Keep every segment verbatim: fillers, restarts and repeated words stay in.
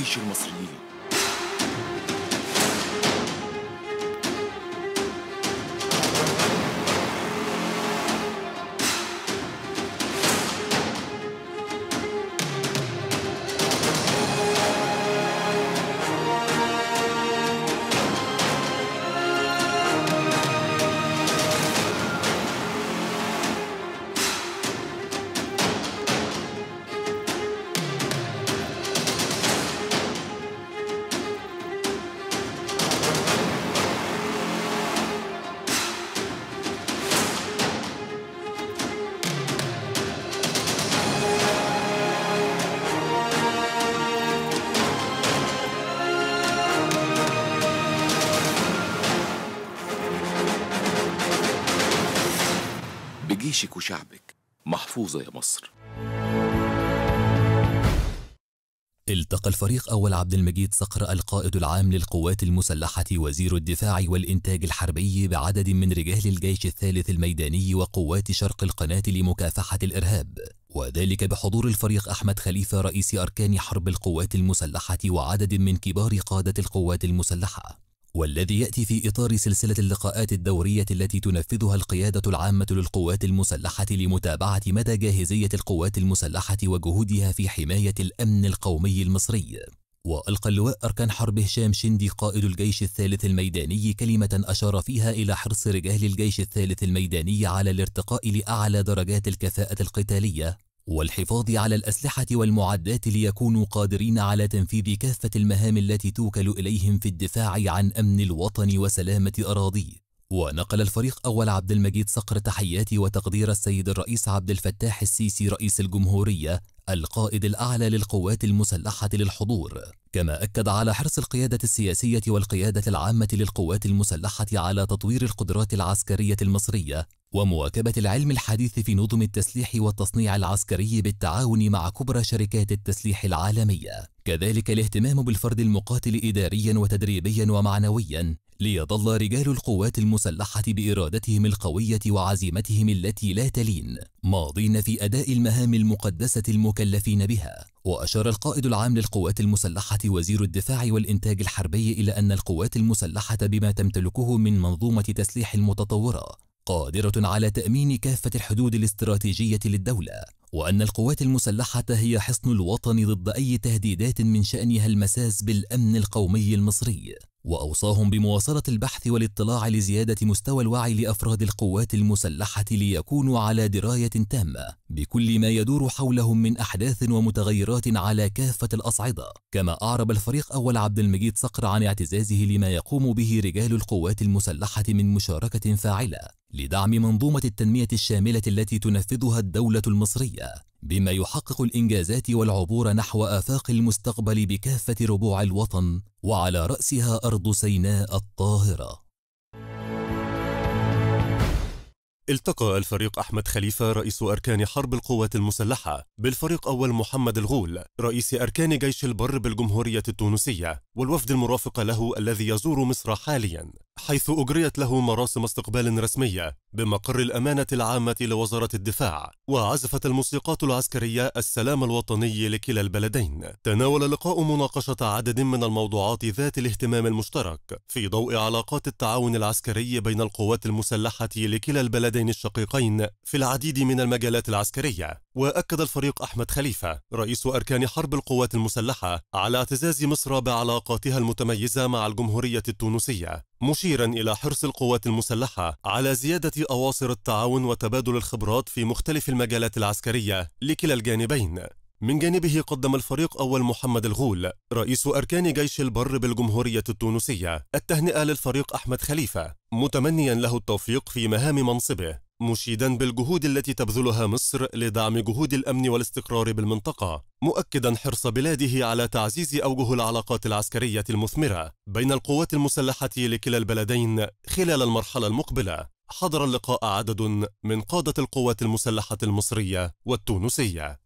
جيش المصريين. بجيشك وشعبك محفوظة يا مصر. التقى الفريق أول عبد المجيد صقر القائد العام للقوات المسلحة وزير الدفاع والإنتاج الحربي بعدد من رجال الجيش الثالث الميداني وقوات شرق القناة لمكافحة الإرهاب، وذلك بحضور الفريق أحمد خليفة رئيس أركان حرب القوات المسلحة وعدد من كبار قادة القوات المسلحة، والذي يأتي في إطار سلسلة اللقاءات الدورية التي تنفذها القيادة العامة للقوات المسلحة لمتابعة مدى جاهزية القوات المسلحة وجهودها في حماية الأمن القومي المصري. وألقى اللواء أركان حرب هشام شندي قائد الجيش الثالث الميداني كلمة أشار فيها إلى حرص رجال الجيش الثالث الميداني على الارتقاء لأعلى درجات الكفاءة القتالية والحفاظ على الأسلحة والمعدات ليكونوا قادرين على تنفيذ كافة المهام التي توكل إليهم في الدفاع عن أمن الوطن وسلامة أراضيه. ونقل الفريق أول عبد المجيد صقر تحيات وتقدير السيد الرئيس عبد الفتاح السيسي رئيس الجمهورية القائد الأعلى للقوات المسلحة للحضور، كما أكد على حرص القيادة السياسية والقيادة العامة للقوات المسلحة على تطوير القدرات العسكرية المصرية ومواكبة العلم الحديث في نظم التسليح والتصنيع العسكري بالتعاون مع كبرى شركات التسليح العالمية، كذلك الاهتمام بالفرد المقاتل إداريا وتدريبيا ومعنويا ليظل رجال القوات المسلحة بإرادتهم القوية وعزيمتهم التي لا تلين ماضين في أداء المهام المقدسة المكلفين بها. وأشار القائد العام للقوات المسلحة وزير الدفاع والإنتاج الحربي إلى أن القوات المسلحة بما تمتلكه من منظومة تسليح متطورة قادرة على تأمين كافة الحدود الاستراتيجية للدولة، وأن القوات المسلحة هي حصن الوطن ضد أي تهديدات من شأنها المساس بالأمن القومي المصري. وأوصاهم بمواصلة البحث والاطلاع لزيادة مستوى الوعي لأفراد القوات المسلحة ليكونوا على دراية تامة بكل ما يدور حولهم من أحداث ومتغيرات على كافة الأصعدة. كما أعرب الفريق أول عبد المجيد صقر عن اعتزازه لما يقوم به رجال القوات المسلحة من مشاركة فاعلة لدعم منظومة التنمية الشاملة التي تنفذها الدولة المصرية، بما يحقق الإنجازات والعبور نحو آفاق المستقبل بكافة ربوع الوطن وعلى رأسها أرض سيناء الطاهرة. التقى الفريق أحمد خليفة رئيس أركان حرب القوات المسلحة بالفريق أول محمد الغول رئيس أركان جيش البر بالجمهورية التونسية والوفد المرافق له الذي يزور مصر حاليا، حيث أجريت له مراسم استقبال رسمية بمقر الأمانة العامة لوزارة الدفاع، وعزفت الموسيقات العسكرية السلام الوطني لكلا البلدين. تناول اللقاء مناقشة عدد من الموضوعات ذات الاهتمام المشترك في ضوء علاقات التعاون العسكري بين القوات المسلحة لكلا البلدين الشقيقين في العديد من المجالات العسكرية. وأكد الفريق أحمد خليفة رئيس أركان حرب القوات المسلحة على اعتزاز مصر بعلاقاتها المتميزة مع الجمهورية التونسية، مشيرا إلى حرص القوات المسلحة على زيادة أواصر التعاون وتبادل الخبرات في مختلف المجالات العسكرية لكلا الجانبين. من جانبه قدم الفريق أول محمد الغول رئيس أركان جيش البر بالجمهورية التونسية التهنئة للفريق أحمد خليفة، متمنيا له التوفيق في مهام منصبه، مشيدا بالجهود التي تبذلها مصر لدعم جهود الأمن والاستقرار بالمنطقة، مؤكدا حرص بلاده على تعزيز أوجه العلاقات العسكرية المثمرة بين القوات المسلحة لكلا البلدين خلال المرحلة المقبلة. حضر اللقاء عدد من قادة القوات المسلحة المصرية والتونسية.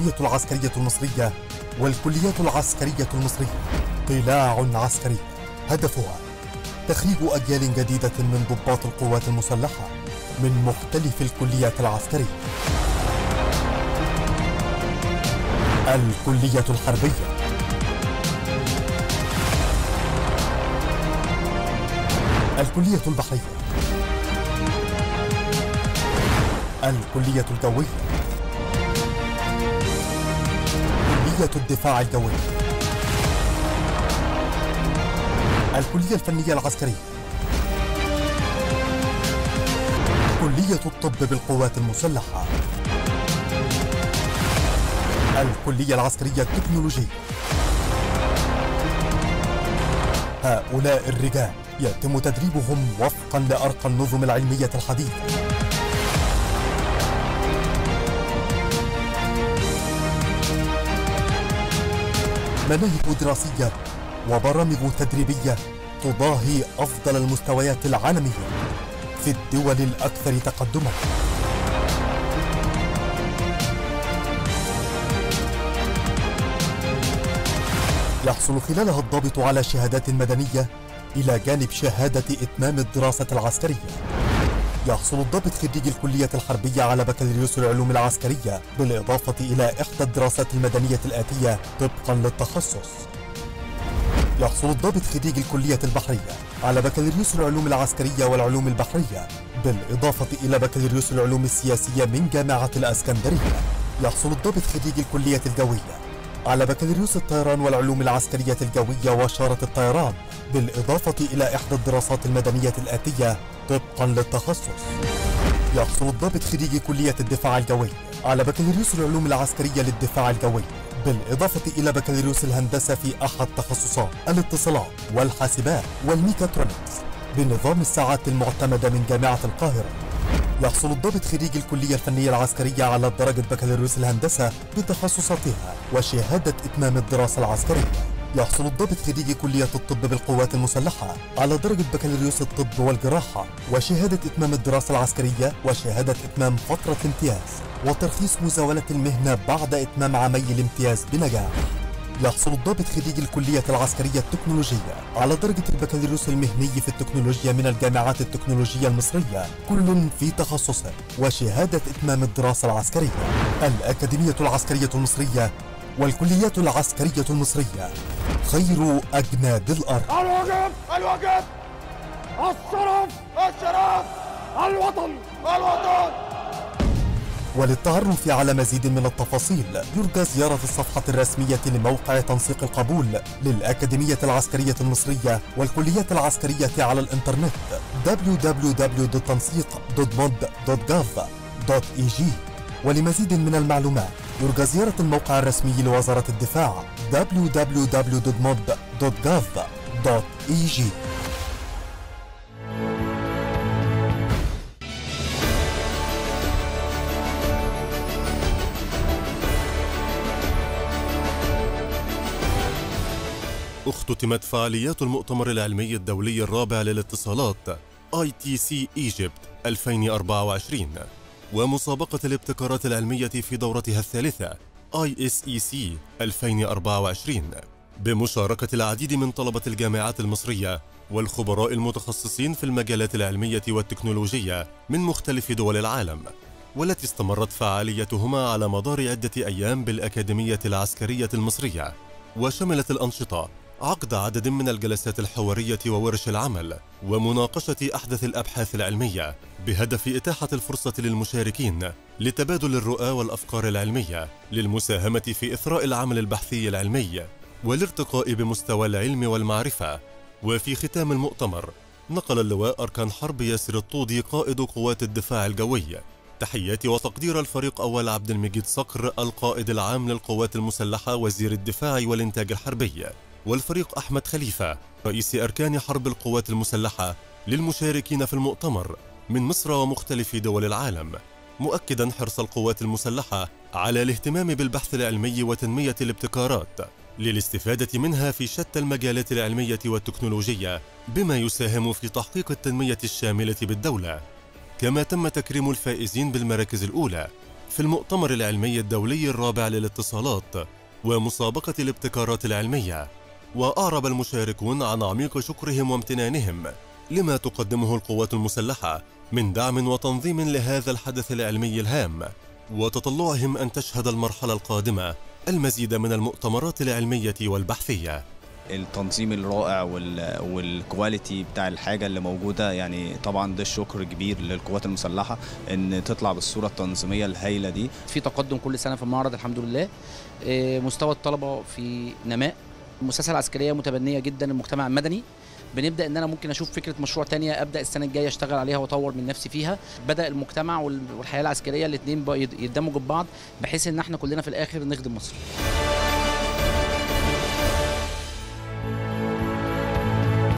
الأكاديمية العسكرية المصرية والكليات العسكرية المصرية قلاع عسكري هدفها تخريج أجيال جديدة من ضباط القوات المسلحة من مختلف الكليات العسكرية. الكلية الحربية، الكلية البحرية، الكلية الجوية، كلية الدفاع الجوي، الكلية الفنية العسكرية، كلية الطب بالقوات المسلحة، الكلية العسكرية التكنولوجية. هؤلاء الرجال يتم تدريبهم وفقا لأرقى النظم العلمية الحديثة. مناهج دراسية وبرامج تدريبية تضاهي أفضل المستويات العالمية في الدول الأكثر تقدماً. يحصل خلالها الضابط على شهادات مدنية إلى جانب شهادة إتمام الدراسة العسكرية. يحصل الضابط خريج الكلية الحربية على بكالوريوس العلوم العسكرية بالإضافة إلى إحدى الدراسات المدنية الآتية طبقاً للتخصص. يحصل الضابط خريج الكلية البحرية على بكالوريوس العلوم العسكرية والعلوم البحرية بالإضافة إلى بكالوريوس العلوم السياسية من جامعة الإسكندرية. يحصل الضابط خريج الكلية الجوية على بكالوريوس الطيران والعلوم العسكرية الجوية وشارة الطيران بالإضافة إلى إحدى الدراسات المدنية الآتية طبقاً للتخصص. يحصل الضابط خريج كلية الدفاع الجوي على بكالوريوس العلوم العسكرية للدفاع الجوي بالإضافة إلى بكالوريوس الهندسة في أحد تخصصات الاتصالات والحاسبات والميكاترونكس بنظام الساعات المعتمدة من جامعة القاهرة. يحصل الضابط خريج الكلية الفنية العسكرية على درجة بكالوريوس الهندسة بتخصصاتها وشهادة إتمام الدراسة العسكرية. يحصل الضابط خريج كلية الطب بالقوات المسلحة على درجة بكالوريوس الطب والجراحة وشهادة إتمام الدراسة العسكرية وشهادة إتمام فترة الامتياز وترخيص مزاولة المهنة بعد إتمام عامي الامتياز بنجاح. يحصل الضابط خريج الكلية العسكرية التكنولوجية على درجة البكالوريوس المهني في التكنولوجيا من الجامعات التكنولوجية المصرية كل في تخصصه وشهادة إتمام الدراسة العسكرية. الأكاديمية العسكرية المصرية والكليات العسكرية المصرية خير أجناد الأرض. الوقف الوقف الشرف الشرف الوطن الوطن. وللتعرف على مزيد من التفاصيل يرجى زيارة الصفحة الرسمية لموقع تنسيق القبول للأكاديمية العسكرية المصرية والكليات العسكرية على الإنترنت دبليو دبليو دبليو دوت تنسيق دوت مود دوت جاف دوت إي جي. ولمزيد من المعلومات يرجى زيارة الموقع الرسمي لوزارة الدفاع دبليو دبليو دبليو دوت مود دوت جاف دوت إي جي. اختتمت فعاليات المؤتمر العلمي الدولي الرابع للاتصالات آي تي سي Egypt ألفين وأربعة وعشرين ومسابقة الابتكارات العلمية في دورتها الثالثة آي إس إي سي ألفين وأربعة وعشرين بمشاركة العديد من طلبة الجامعات المصرية والخبراء المتخصصين في المجالات العلمية والتكنولوجية من مختلف دول العالم، والتي استمرت فعاليتهما على مدار عدة أيام بالأكاديمية العسكرية المصرية. وشملت الأنشطة عقد عدد من الجلسات الحوارية وورش العمل ومناقشة أحدث الأبحاث العلمية بهدف إتاحة الفرصة للمشاركين لتبادل الرؤى والأفكار العلمية للمساهمة في إثراء العمل البحثي العلمي والارتقاء بمستوى العلم والمعرفة. وفي ختام المؤتمر نقل اللواء أركان حرب ياسر الطودي قائد قوات الدفاع الجوي تحيات وتقدير الفريق أول عبد المجيد صقر القائد العام للقوات المسلحة وزير الدفاع والإنتاج الحربي، والفريق أحمد خليفة رئيس أركان حرب القوات المسلحة للمشاركين في المؤتمر من مصر ومختلف دول العالم، مؤكدا حرص القوات المسلحة على الاهتمام بالبحث العلمي وتنمية الابتكارات للاستفادة منها في شتى المجالات العلمية والتكنولوجية بما يساهم في تحقيق التنمية الشاملة بالدولة. كما تم تكريم الفائزين بالمراكز الأولى في المؤتمر العلمي الدولي الرابع للاتصالات ومسابقة الابتكارات العلمية، وأعرب المشاركون عن عميق شكرهم وامتنانهم لما تقدمه القوات المسلحة من دعم وتنظيم لهذا الحدث العلمي الهام، وتطلعهم أن تشهد المرحلة القادمة المزيد من المؤتمرات العلمية والبحثية. التنظيم الرائع والكواليتي بتاع الحاجة اللي موجودة، يعني طبعا ده الشكر كبير للقوات المسلحة ان تطلع بالصورة التنظيمية الهائلة دي. في تقدم كل سنة في المعرض الحمد لله، مستوى الطلبة في نماء، المؤسسة العسكرية متبنية جدا المجتمع المدني. بنبدأ ان انا ممكن اشوف فكرة مشروع تانية ابدأ السنة الجاية اشتغل عليها واطور من نفسي فيها. بدأ المجتمع والحياة العسكرية الاثنين يدمجوا ببعض بحيث ان احنا كلنا في الاخر نخدم مصر.